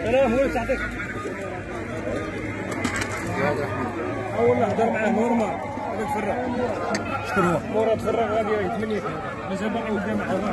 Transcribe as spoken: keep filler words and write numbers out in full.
انا هو تعطيك اول نهضر معاه نورمال غادي تفرغ. شكون هو؟ مورا تفرغ غادي يتمنيك مازال باقي قدام عرفان.